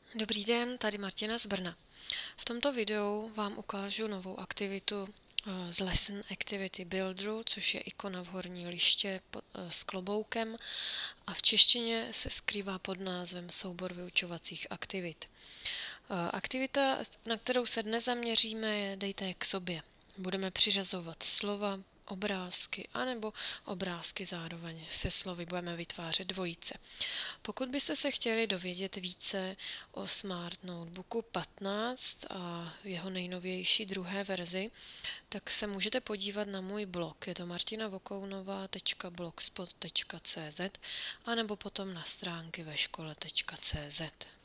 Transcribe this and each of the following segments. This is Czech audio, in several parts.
Dobrý den, tady Martina z Brna. V tomto videu vám ukážu novou aktivitu z Lesson Activity Builderu, což je ikona v horní liště s kloboukem a v češtině se skrývá pod názvem Soubor vyučovacích aktivit. Aktivita, na kterou se dnes zaměříme, je Dejte k sobě. Budeme přiřazovat slova, obrázky, anebo obrázky zároveň se slovy budeme vytvářet dvojice. Pokud byste se chtěli dovědět více o Smart Notebooku 15 a jeho nejnovější druhé verzi, tak se můžete podívat na můj blog. Je to martinavokounová.blogspot.cz anebo potom na stránky veškole.cz.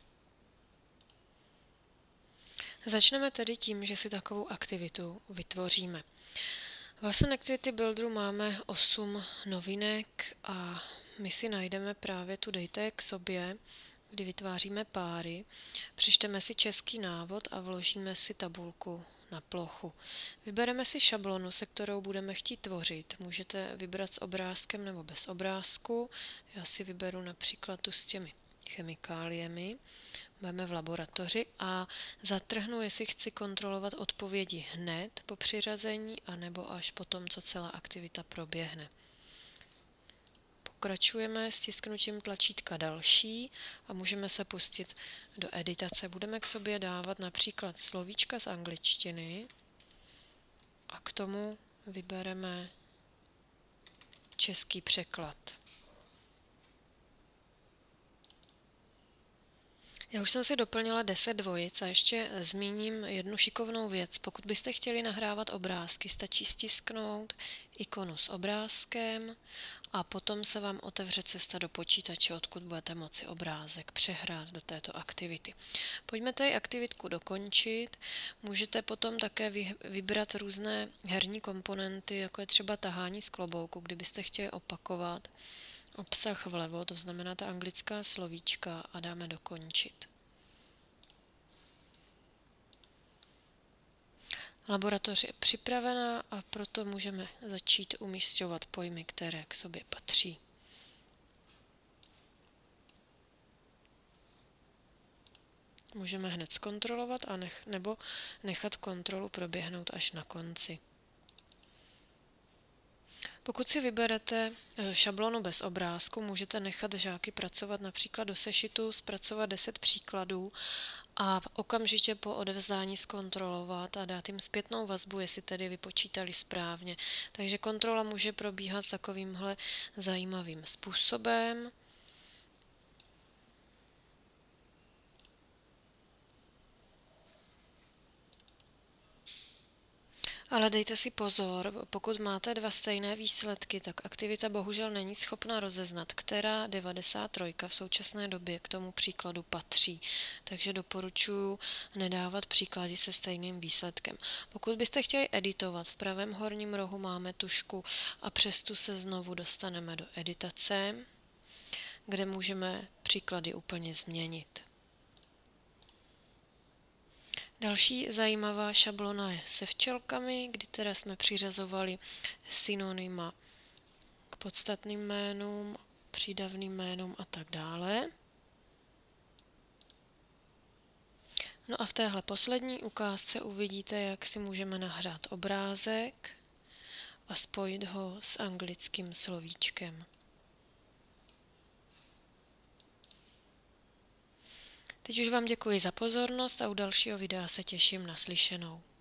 Začneme tedy tím, že si takovou aktivitu vytvoříme. V Lesson Activity Builderu máme 8 novinek a my si najdeme právě tu Dejte k sobě, kdy vytváříme páry, přečteme si český návod a vložíme si tabulku na plochu. Vybereme si šablonu, se kterou budeme chtít tvořit. Můžete vybrat s obrázkem nebo bez obrázku. Já si vyberu například tu s těmi chemikáliemi. Budeme v laboratoři a zatrhnu, jestli chci kontrolovat odpovědi hned po přiřazení, anebo až po tom, co celá aktivita proběhne. Pokračujeme stisknutím tlačítka další a můžeme se pustit do editace. Budeme k sobě dávat například slovíčka z angličtiny a k tomu vybereme český překlad. Já už jsem si doplnila 10 dvojic a ještě zmíním jednu šikovnou věc. Pokud byste chtěli nahrávat obrázky, stačí stisknout ikonu s obrázkem a potom se vám otevře cesta do počítače, odkud budete moci obrázek přehrát do této aktivity. Pojďme tady aktivitku dokončit. Můžete potom také vybrat různé herní komponenty, jako je třeba tahání z klobouku, kdybyste chtěli opakovat obsah vlevo, to znamená ta anglická slovíčka, a dáme dokončit. Laboratoř je připravená a proto můžeme začít umísťovat pojmy, které k sobě patří. Můžeme hned zkontrolovat nebo nechat kontrolu proběhnout až na konci. Pokud si vyberete šablonu bez obrázku, můžete nechat žáky pracovat například do sešitu, zpracovat 10 příkladů a okamžitě po odevzdání zkontrolovat a dát jim zpětnou vazbu, jestli tedy vypočítali správně. Takže kontrola může probíhat takovýmhle zajímavým způsobem. Ale dejte si pozor, pokud máte dva stejné výsledky, tak aktivita bohužel není schopna rozeznat, která 93 v současné době k tomu příkladu patří. Takže doporučuji nedávat příklady se stejným výsledkem. Pokud byste chtěli editovat, v pravém horním rohu máme tušku a přes tu se znovu dostaneme do editace, kde můžeme příklady úplně změnit. Další zajímavá šablona je se včelkami, kdy teda jsme přiřazovali synonyma k podstatným jménům, přídavným jménům a tak dále. No a v téhle poslední ukázce uvidíte, jak si můžeme nahrát obrázek a spojit ho s anglickým slovíčkem. Teď už vám děkuji za pozornost a u dalšího videa se těším na slyšenou.